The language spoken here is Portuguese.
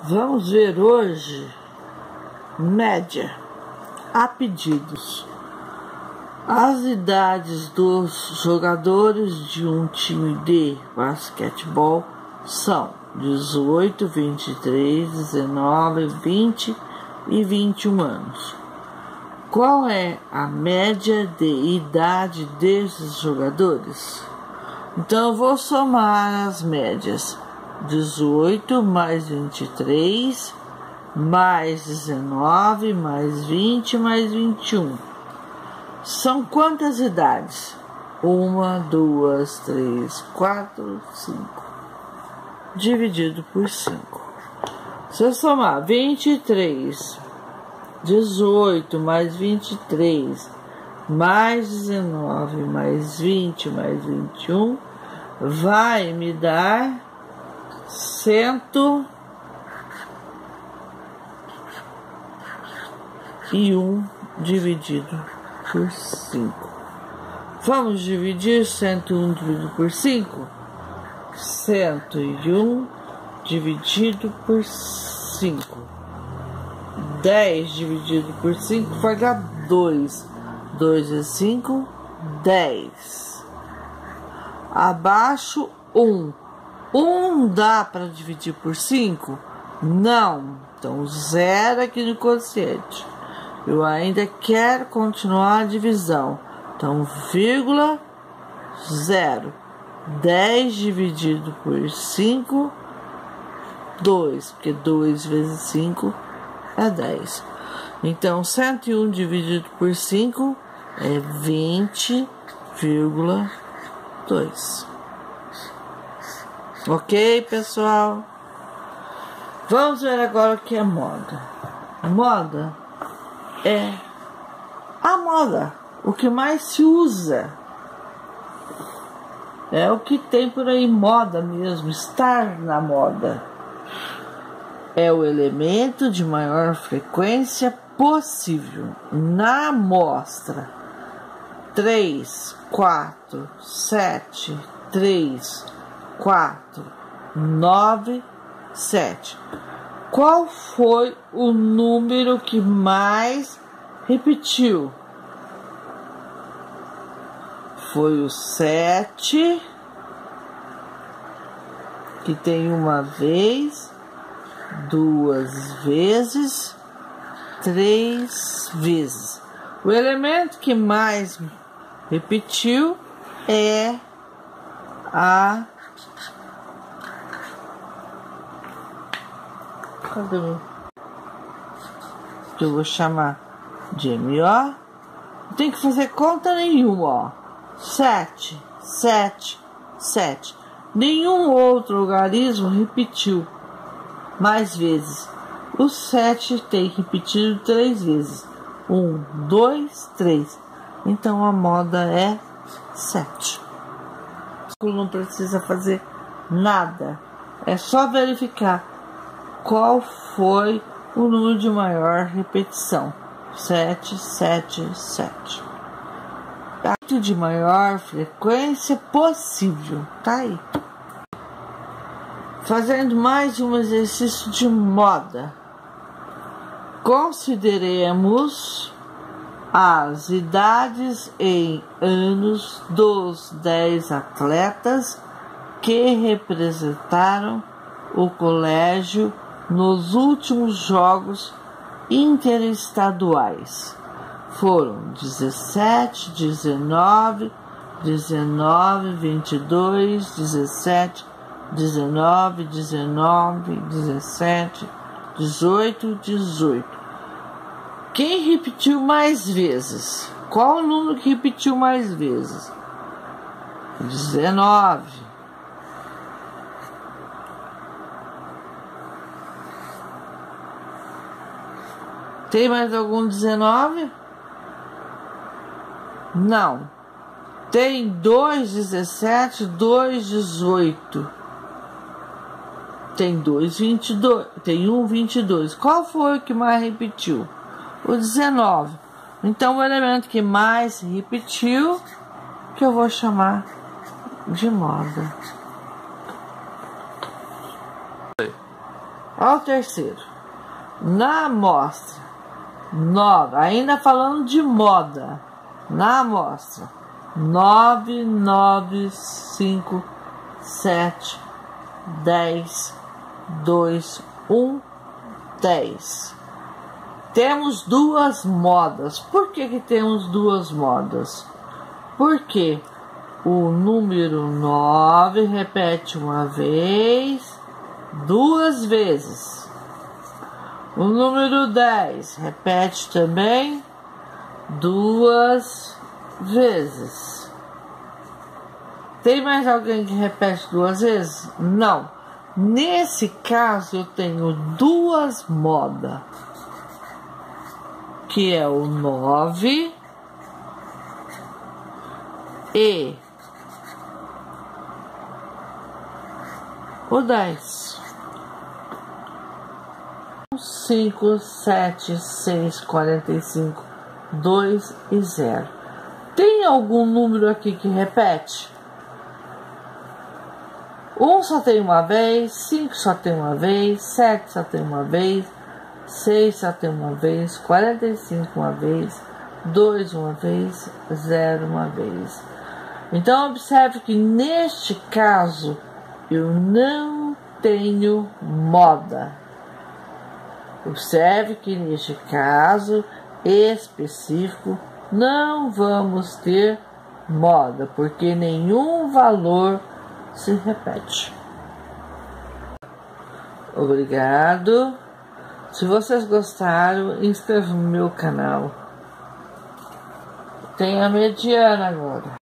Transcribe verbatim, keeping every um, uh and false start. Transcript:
Vamos ver hoje média a pedidos. As idades dos jogadores de um time de basquetebol são dezoito, vinte e três, dezenove, vinte e vinte e um anos. Qual é a média de idade desses jogadores? Então eu vou somar as médias: dezoito mais vinte e três, mais dezenove, mais vinte, mais vinte e um. São quantas idades? Uma, duas, três, quatro, cinco. Dividido por cinco. Se eu somar vinte e três, dezoito mais vinte e três, mais dezenove, mais vinte, mais vinte e um, vai me dar cento e um dividido por cinco. Vamos dividir cento e um dividido por cinco? cento e um dividido por cinco. dez dividido por cinco vai dar dois. dois vezes cinco, dez. Abaixo, um. um dá para dividir por cinco? Não. Então, zero aqui no quociente. Eu ainda quero continuar a divisão. Então, vírgula, zero. dez dividido por cinco, dois. Porque dois vezes cinco é dez. Então, cento e um dividido por cinco é vinte vírgula dois. Ok, pessoal? Vamos ver agora o que é moda. Moda é a moda. O que mais se usa. É o que tem por aí, moda mesmo, estar na moda. É o elemento de maior frequência possível na amostra três, quatro, sete, três, quatro, nove, sete. Qual foi o número que mais repetiu? Foi o sete, que tem uma vez, duas vezes, três vezes. O elemento que mais repetiu é a... Cadê o... que eu vou chamar de M O? Não tem que fazer conta nenhuma, ó. Sete, sete, sete. Nenhum outro logaritmo repetiu mais vezes. O sete tem repetido três vezes. Um, dois, três. Então a moda é sete. Não precisa fazer nada. É só verificar qual foi o número de maior repetição. Sete, sete, sete. De maior frequência possível. Tá aí. Fazendo mais um exercício de moda. Consideremos as idades em anos dos dez atletas que representaram o colégio nos últimos jogos interestaduais. Foram dezessete, dezenove, dezenove, vinte e dois, dezessete, dezenove, dezenove, dezessete, dezoito, dezoito. Quem repetiu mais vezes? Qual o número que repetiu mais vezes? dezenove. Tem mais algum dezenove? Não. Tem dois dezessete, dois dezoito. Tem dois vinte e dois, tem um vinte e dois. Qual foi o que mais repetiu? O dezenove. Então o elemento que mais repetiu, que eu vou chamar de moda. Ao terceiro, na amostra nove, ainda falando de moda, na amostra nove, nove, cinco, sete, dez, dois, um, dez. Temos duas modas. Por que que temos duas modas? Porque o número nove repete uma vez, duas vezes. O número dez repete também duas vezes. Tem mais alguém que repete duas vezes? Não. Nesse caso eu tenho duas modas, que é o nove e o dez. cinco, sete, seis, quarenta e cinco, dois e zero. Tem algum número aqui que repete? um só tem uma vez, cinco só tem uma vez, sete só tem uma vez, seis só tem uma vez, quarenta e cinco uma vez, dois uma vez, zero uma vez. Então observe que neste caso eu não tenho moda. Observe que neste caso específico não vamos ter moda, porque nenhum valor se repete. Obrigado. Se vocês gostaram, inscreva no meu canal. Tem a mediana agora.